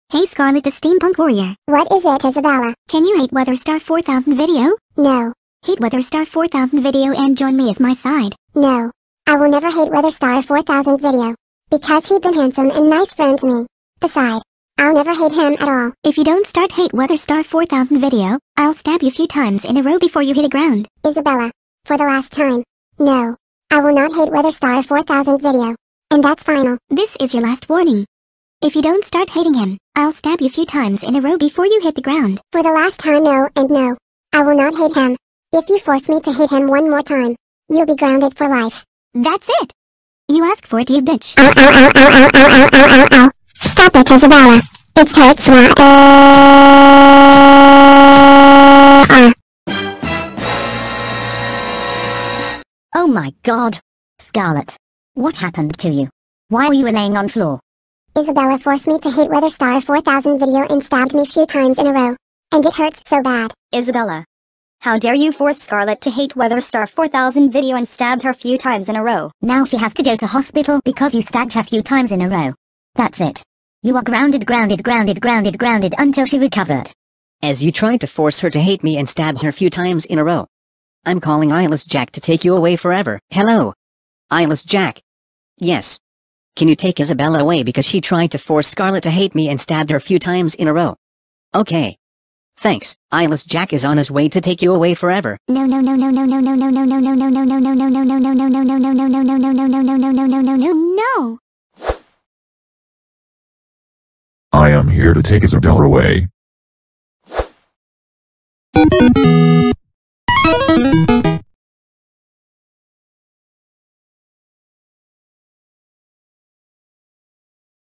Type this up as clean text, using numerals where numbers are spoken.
Hey Scarlet the Steampunk Warrior. What is it, Isabeela? Can you hate weatherstar4000 video? No. Hate weatherstar4000 video and join me as my side. No. I will never hate weatherstar4000 video. Because he been handsome and nice friend to me. Beside, I'll never hate him at all. If you don't start hate weatherstar4000 video, I'll stab you a few times in a row before you hit the ground. Isabeela. For the last time. No. I will not hate weatherstar4000 video. And that's final. This is your last warning. If you don't start hating him, I'll stab you a few times in a row before you hit the ground. For the last time, no and no. I will not hate him. If you force me to hate him one more time, you'll be grounded for life. That's it. You asked for it, you bitch. Ow, ow, ow, ow, ow, ow, ow, ow, ow, ow. Stop it, Isabeela. It hurts now. Oh my god. Scarlet. What happened to you? Why were you laying on floor? Isabeela forced me to hate weatherstar4000 video and stabbed me few times in a row. And it hurts so bad. Isabeela. How dare you force Scarlet to hate weatherstar4000 video and stabbed her few times in a row. Now she has to go to hospital because you stabbed her few times in a row. That's it. You are grounded until she recovered. As you tried to force her to hate me and stab her few times in a row. I'm calling Eyeless Jack to take you away forever. Hello? Eyeless Jack. Yes. Can you take Isabeela away because she tried to force Scarlet to hate me and stabbed her few times in a row? Okay. Thanks. Eyeless Jack is on his way to take you away forever. No. I am here to take Isabeela away.